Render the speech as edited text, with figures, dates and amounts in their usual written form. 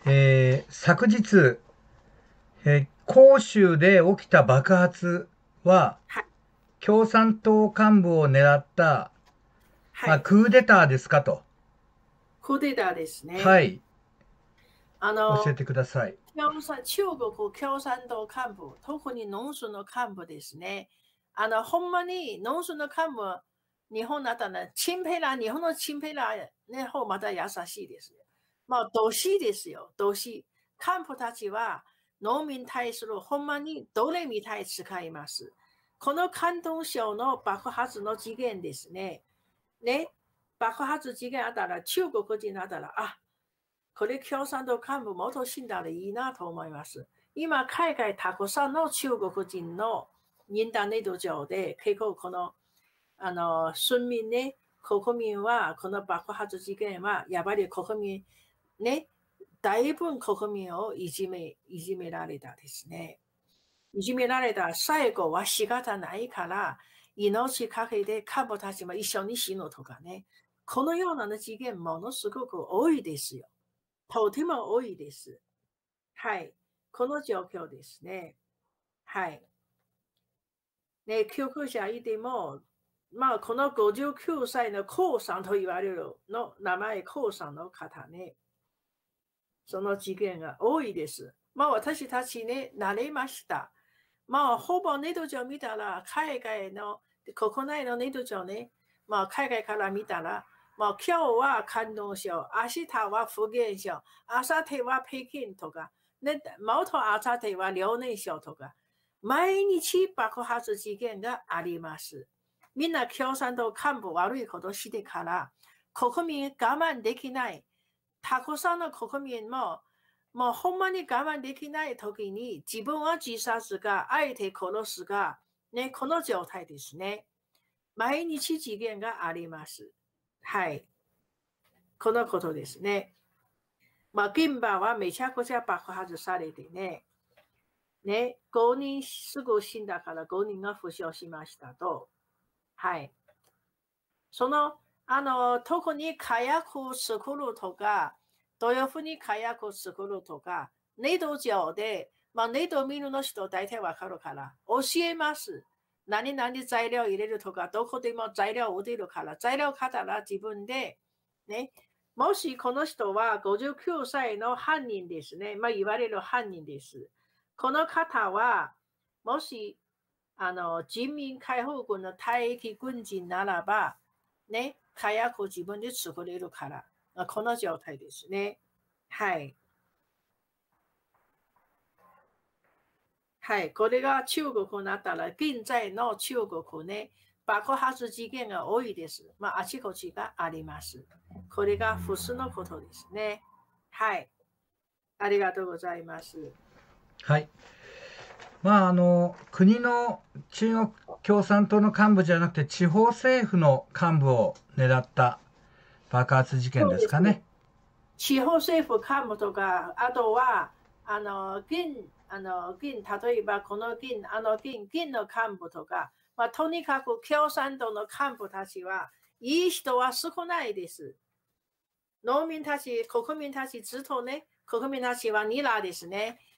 昨日、広州で起きた爆発は、 はい。 共産党幹部を狙った、 はい。 クーデターですかと。 クーデターですね。 はい。 あの、 教えてください。 中国共産党幹部、特に農村の幹部ですね。ほんまに農村の幹部、日本だったら、日本のチンペラの方また優しいですよ。まあ、どしですよ、どし。幹部たちは農民に対するほんまにどれみたい使います。この広東省の爆発の事件ですね。ね、爆発事件あったら、中国人だったら、これ共産党幹部元死んだらいいなと思います。今、海外たくさんの中国人の認断ネット上で、結構この、村民ね、国民は、この爆発事件は、やっぱり国民、ね、大分国民をいじめられたですね。いじめられた最後は仕方ないから、命かけて幹部たちも一緒に死ぬとかね。このような事件ものすごく多いですよ。とても多いです。はい。この状況ですね。はい。ね、救急車いても、まあ、この59歳のコウさんと言われるの名前、コウさんの方ね、その事件が多いです。まあ、私たちね、慣れました。まあ、ほぼネット上見たら、海外の、国内のネット上ね、まあ、海外から見たら、まあ、今日は関東省、明日は福建省、明後日は北京とか、ね、もっと明後日は遼寧省とか、毎日爆発事件があります。みんな共産党幹部悪いことしてから、国民我慢できない。たくさんの国民も、もうほんまに我慢できない時に自分は自殺か相手殺すか、ね、この状態ですね。毎日事件があります。はい。このことですね。まあ、現場はめちゃくちゃ爆発されてね。ね、5人すぐ死んだから5人が負傷しましたと。はい。その、特に火薬作るとか、どういうふうに火薬作るとか、ネット上で、まあ、ネット見るの人大体わかるから、教えます。何々材料入れるとか、どこでも材料売ってるから、材料買ったら自分で、ね、もしこの人は59歳の犯人ですね。まあ、言われる犯人です。この方は、もし、人民解放軍の退役軍人ならば、ね、火薬を自分で作れるから、この状態ですね。はい。はい。これが中国になったら、現在の中国ね、爆発事件が多いです。まあ、あちこちがあります。これが普通のことですね。はい。ありがとうございます。 はい。国の中国共産党の幹部じゃなくて、地方政府の幹部を狙った爆発事件そうです。 ですかね。 地方政府幹部とか、あとは、例えばこの銀の幹部とか、まあ、とにかく共産党の幹部たちは、いい人は少ないです。農民たち、国民たちずっとね、国民たちはニラですね。